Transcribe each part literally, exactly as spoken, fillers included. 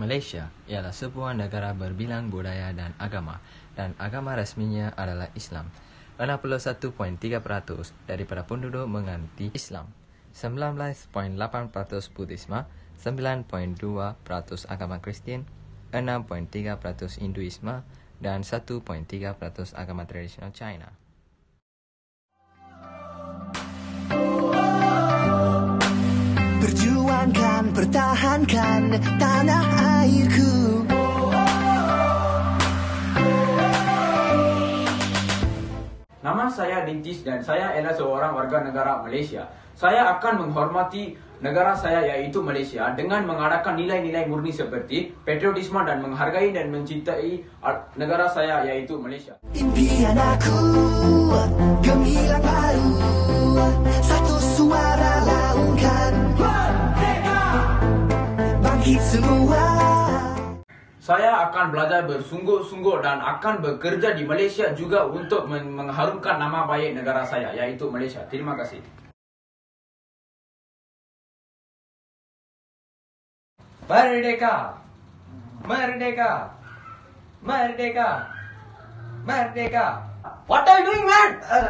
Malaysia ialah sebuah negara berbilang budaya dan agama, dan agama rasminya adalah Islam. enam puluh satu perpuluhan tiga peratus daripada penduduk menganut Islam, sembilan belas perpuluhan lapan peratus Buddhisme, sembilan perpuluhan dua peratus agama Kristian, enam perpuluhan tiga peratus Hinduisme, dan satu perpuluhan tiga peratus agama tradisional China. Perjuangkan, pertahankan tanah airku. Nama saya Dintis dan saya adalah seorang warga negara Malaysia. Saya akan menghormati negara saya iaitu Malaysia dengan mengadakan nilai-nilai murni seperti patriotisme dan menghargai dan mencintai negara saya iaitu Malaysia. Impian aku gemilang baru, satu suara laungkan merdeka, bangkit semua. Saya akan belajar bersungguh-sungguh dan akan bekerja di Malaysia juga untuk mengharumkan nama baik negara saya iaitu Malaysia. Terima kasih. Merdeka! Merdeka! Merdeka! Merdeka! What are you doing, man? Uh...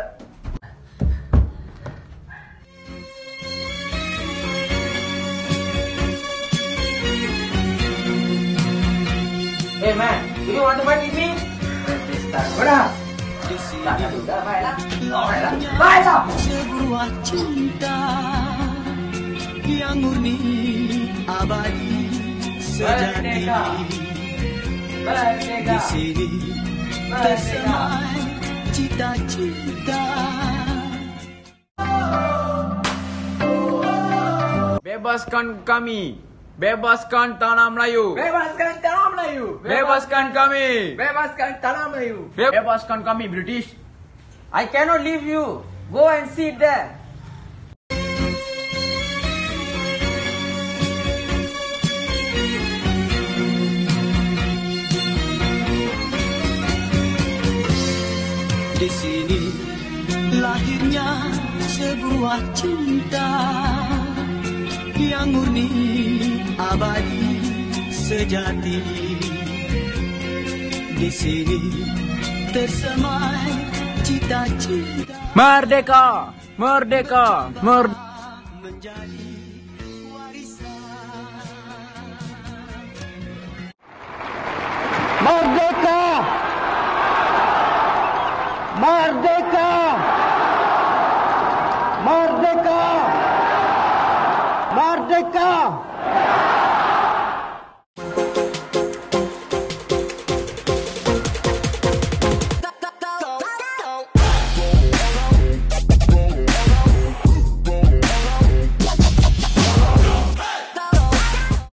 Hey man, do you want to fight with me? Mana? Tak ada, dah baiklah. Baiklah. Baiklah. Sebuah cinta yang murni abadi sejati. Di sini tersemai cita-cita. Bebaskan kami. Bebaskan tanah Melayu. Bebaskan tanah Melayu. Bebaskan kami. Bebaskan tanah Melayu. Bebaskan kami, British. I cannot leave you. Go and sit there. Di sini lahirnya sebuah cinta yang murni abadi sejati. Di sini tersemai cita-cita. Merdeka, merdeka, merdeka. Menjadi warisan. Merdeka! Merdeka! Merdeka! Merdeka!